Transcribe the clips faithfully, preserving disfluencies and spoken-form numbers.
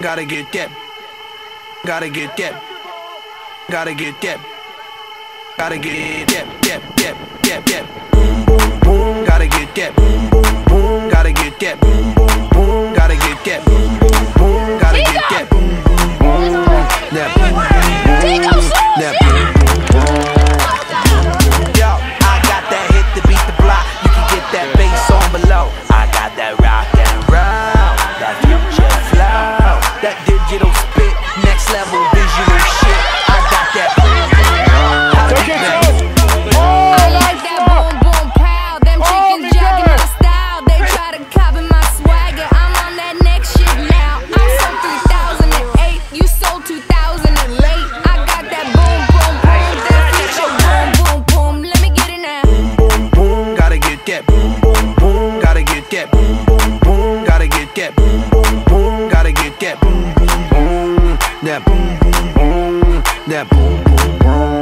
Gotta get that. Gotta get that. Gotta get that. Gotta get that. That. That. That. That. Boom, boom, boom. Gotta get that. Boom, boom, boom. Gotta get that. Boom, boom, boom. Gotta get that. Boom, boom, boom. Gotta get that. Boom, boom, boom. That. Boom, boom, boom. That. Boom, boom, boom. Yo, I got that hit to beat the block. You can get that bass on below. I got that rock and roll, that future flow, that digital spit, next level visual shit. I got that. I like that boom boom pow. Them chickens jogging my style. They try to copy my swagger. I'm on that next shit now. I'm sold three thousand eight. You sold two thousand late. I got that boom boom boom. That future boom boom boom. Let me get it now. Boom boom boom. Gotta get that. Boom boom boom. Gotta get that. Boom boom boom. Gotta get that. Boom boom boom. Gotta get that. Boom boom boom. That boom boom boom. That boom boom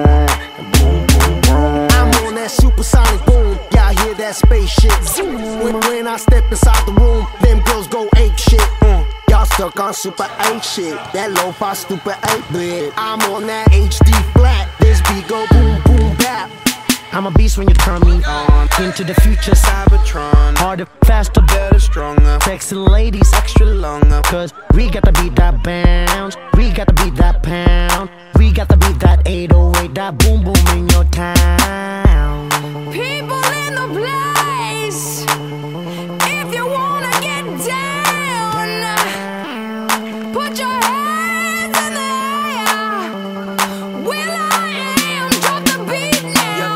boom. I'm on that supersonic boom. Y'all hear that spaceship zoom. When, when I step inside the room, them girls go ape shit. Mm. Y'all stuck on super eight shit. That lo-fi stupid eight bit. I'm on that H D flat. This beat go boom boom bap. I'm a beast when you turn me on. Into the future, Cybertron. Harder, faster, better, stronger. Sexy ladies, extra longer. Cause we got to beat that bounce. We got to beat that pound. We got to beat that eight oh eight. That boom boom in your town. People in the place. If you wanna get down, put your hands in the air. Will I am, drop the beat now.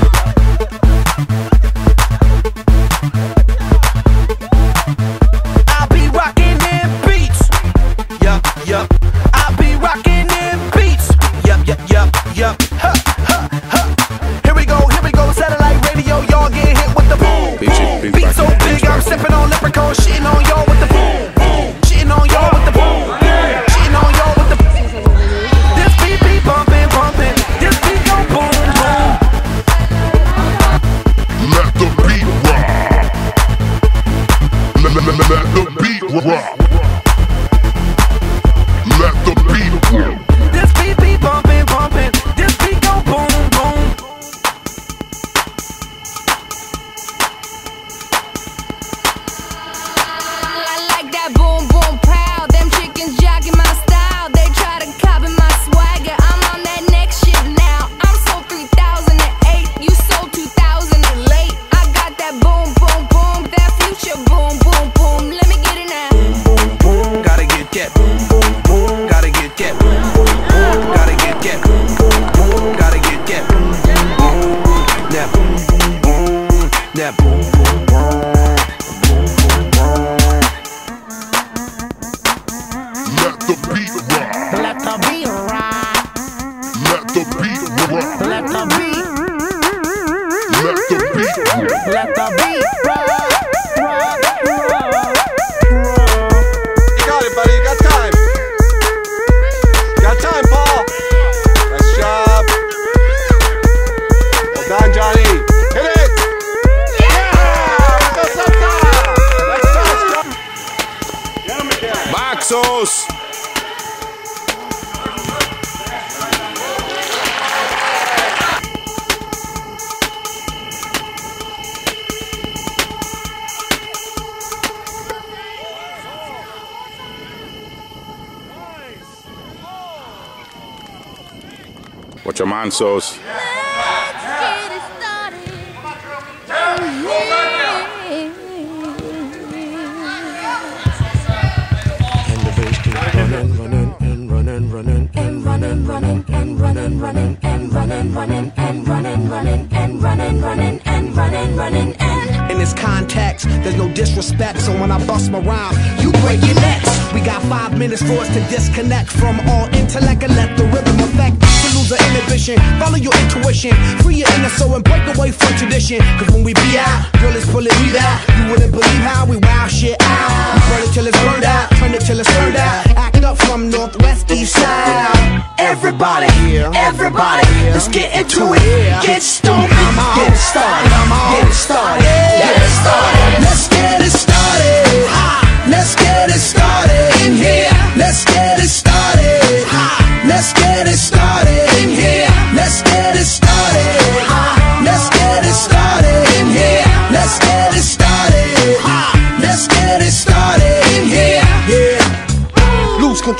I'll be rocking them beats. Yup, yup. I'll be rocking them beats. Yup, yup, yup, yup. Ha, ha, ha. Here we go, here we go. Satellite radio, y'all get hit with the boom. Boom. Beat so big, I'm stepping on leprechaun, shitting on y'all with the boom. Boom. Shitting on y'all with the boom. Shitting on y'all with the boom. This beat be bumping, bumping. This beat go boom, boom. Let the beat rock. Let, let, let, let the beat rock. Let the beat rock. This beat be bumping, bumping. This beat go boom, boom. I like that boom boom pow. Them chickens jogging my style. They try to copy my swagger. I'm on that next shit now. I'm sold three thousand eight. You sold two thousand late. I got that boom boom boom. That future boom boom boom. Let me get it now. Boom, boom, gotta get that. Boom, boom, boom, gotta get that. Boom, boom, boom, gotta get that. Boom, boom, boom, gotta get that. Boom, boom, boom, that boom, boom, boom, that boom, boom, boom, boom, boom, boom. Let the beat rock. Let the beat rock. Let the beat rock. Let the beat. Let the beat rock. Let the beat rock. Rock, rock. You got it, buddy. You got time. You got time, Paul. Nice job. Well done, Johnny. Hit it. Yeah! We got some time. Nice touch, John. Maxos. What your man sauce? In this context, there's no disrespect, so when I bust my rhyme, you break your necks. We got five minutes for us to disconnect from all intellect and let the rhythm affect. To lose the inhibition, follow your intuition, free your inner soul and break away from tradition. Cause when we be out, girl, it's pulling me out. You wouldn't believe how we wow shit out. We burn it till it's burned out, turn it till it's turned out. Act up from northwest, east side. Everybody, everybody, let's get into it. Get stoned, get it started, get it started, get it started. Let's get it started. Let's get it started in here. Let's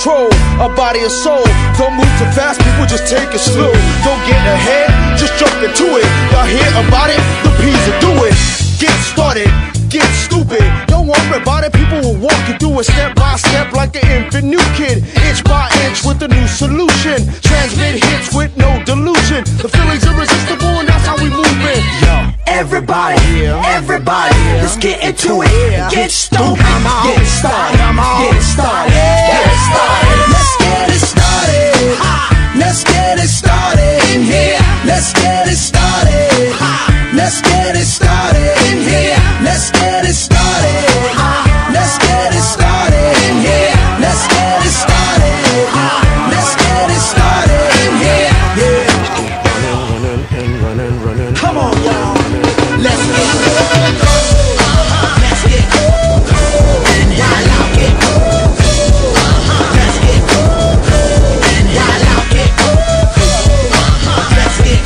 control a body and soul. Don't move too fast, people, just take it slow. Don't get ahead, just jump into it. Y'all hear about it? The P's will do it. Get started, get stupid. Don't worry about it, people will walk you through it step by step like an infant new kid. Inch by inch with a new solution. Transmit hits with no delusion. The feeling's irresistible and that's how we move it. Yo, Everybody, everybody, let's get into it. Get stupid, get it started, get it started, get it started. Let's get it started. Let's get it started in here. Let's get it started. Let's get it started in here. Let's get it started. Let's get it started in here. Let's get it started. Let's get it started in here. Yeah. Come on, y'all. Let's get it. Let's get it. And I like it. Let's get it. And I like it. Let's get it.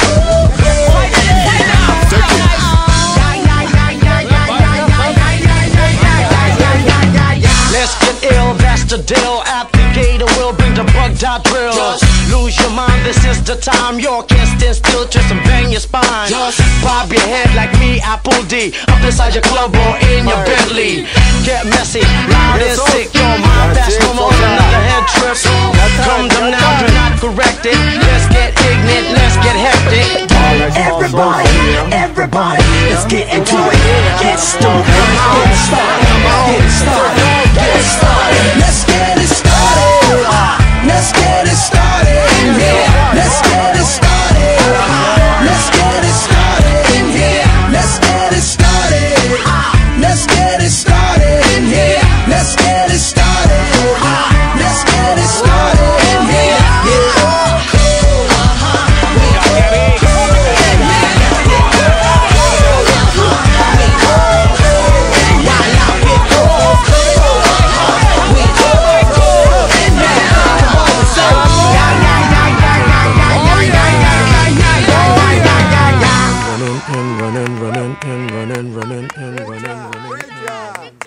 Let's get ill, that's the deal. Applicator will bring the bug dot drill. Lose your mind, this is the time. You can't stand still, twist and bang your spine. Bob your head like me, Apple D. Up inside your club or in your Bentley. Get messy, loud and sick. Your mind fast, no more than another head trip. Come them now, do not correct it. Let's get ignorant, let's get hectic. Everybody, everybody, let's get into it. Get stupid, get it started, get it started, get it started. Let's get it started. Let's get it started in here. Let's get it started. Let's get it started in here. Let's get it started. Let's get it started in here. Let's get it started. Let's get it started in here. Running and running, running and running, running and running, running.